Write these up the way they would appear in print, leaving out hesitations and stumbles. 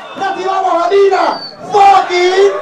¡Reactivamos a Nina fucking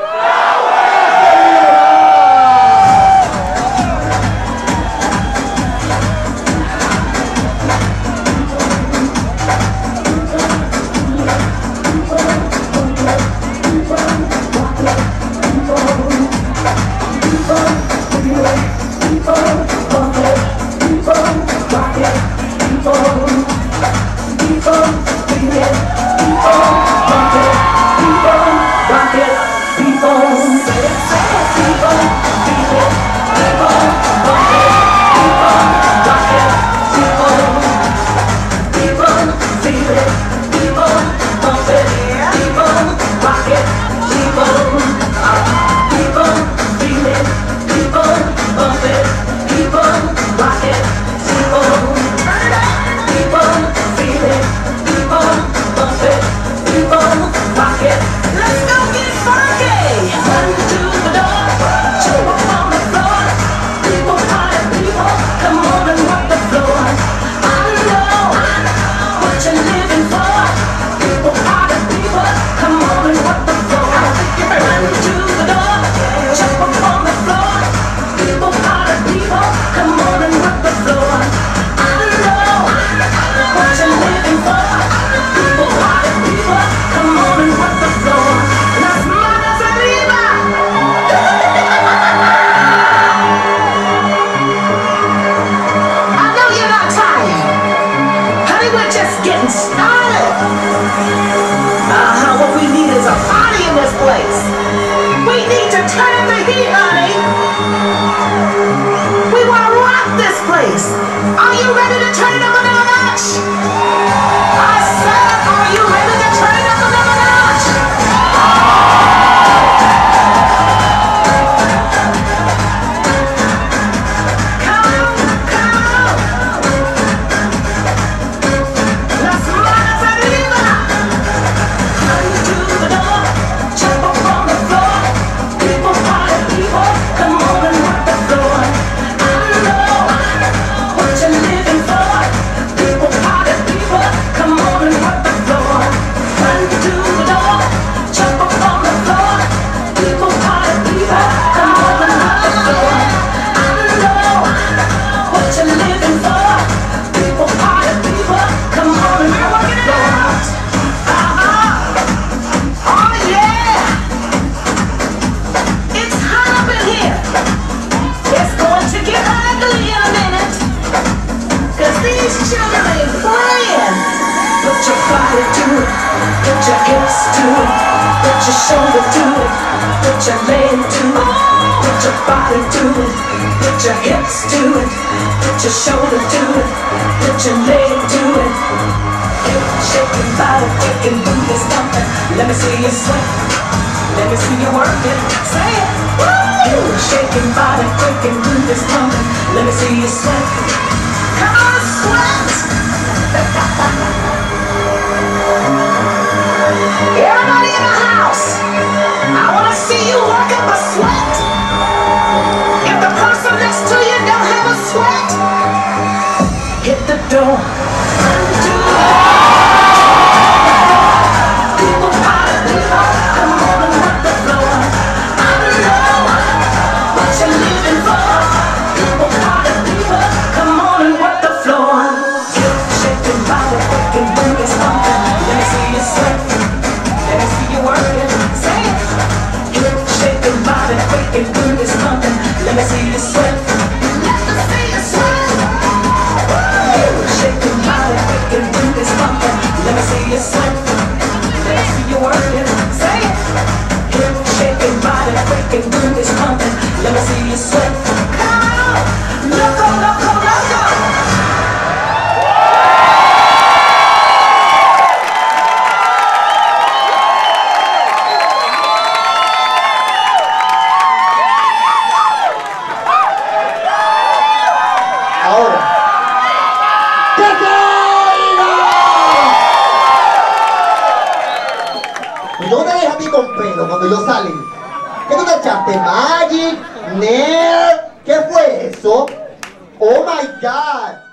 shoulder to it, put your leg to it, put your body to it, put your hips to it, put your shoulder to it, put your leg to it. Shake your body, shake your booty, stomping. Let me see you sweat, let me see you work it. Say it, woo! Shake your body, shake your booty, stomping. Let me see you sweat. Come on, sweat! Everybody in the house, I want to see you work up a sweat. If the person next to you don't have a sweat, hit the door. People party, people, come on and work the floor. I know what you're living for. People party, people, come on and work the floor. Shake your body, work and booty stomping. Let me see you sweat. Let me see you working, say it. Shake your body, quick and good as nothing. Let me see you sweat. Let me see you sweat. Shake your body, quick and good as nothing. Let me see you sweat. Let me see you working, say it. Shake your body, quick and good as nothing. Let me see you sweat. Come on, loco, loco, loco. No te dejas a ti con pelo cuando yo salí. ¿Qué tú te echaste? Magic, Nair, ¿qué fue eso? Oh my God.